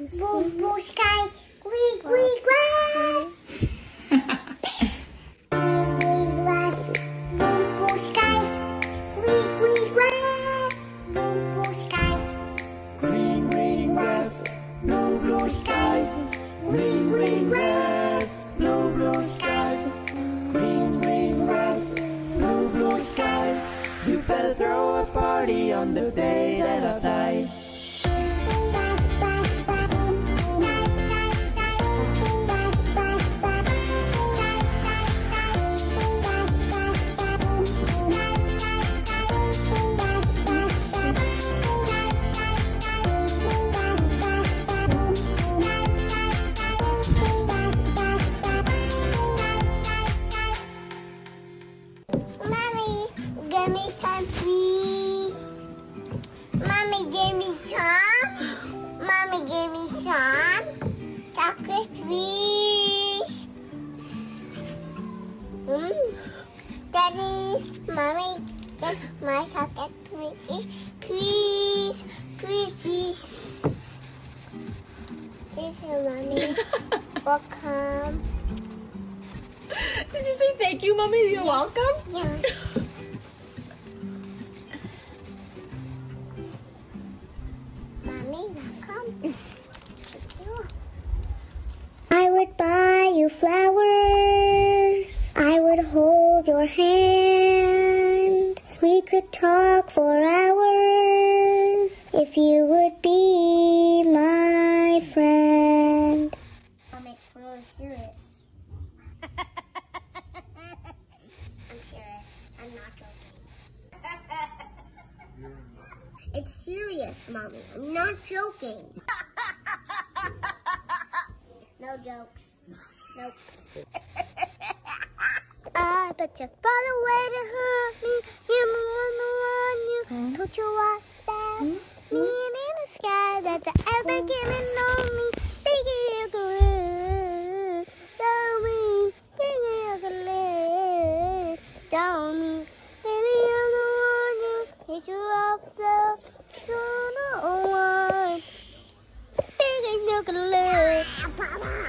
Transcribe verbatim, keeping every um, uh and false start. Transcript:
Blue, blue sky, green, green grass. Green, green grass. Blue, blue sky, green, green grass. Blue, blue sky. Green, green grass, blue, blue sky. Green, green grass, blue, blue sky. Green, green grass, blue, blue sky. You better throw a party on the day that I die. Mommy, give me some, please. Mommy, give me some. Mommy, give me some. Chocolate, please. Mm. Daddy, Mommy, that's my chocolate, please. Please, please, please. Thank you, Mommy. Welcome. Did you say thank you, Mommy? You're welcome? Yeah. Mommy, welcome. Thank you. I would buy you flowers. I would hold your hand. We could talk for hours if you would be my friend. Mom, it's really serious. I'm serious. I'm not joking. It's serious, Mommy. I'm not joking. No jokes. Nope. I bet you far away to hurt me. You're on the one you. Don't you want that? Me and in the sky that the ever getting on me. Think you can live. Tell me. Think you can live. Tell me. Baby, I'm the one you. Hit you off the sooner or one. Think you can live.